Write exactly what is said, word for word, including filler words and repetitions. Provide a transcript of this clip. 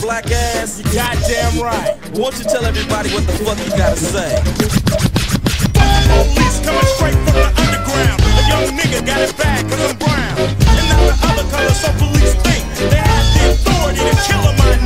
black ass? You goddamn right. Won't you tell everybody what the fuck you gotta say? Police coming straight from the underground. A young nigga got it bad cause I'm brown. And not the other color, so police think they have the authority to kill him. I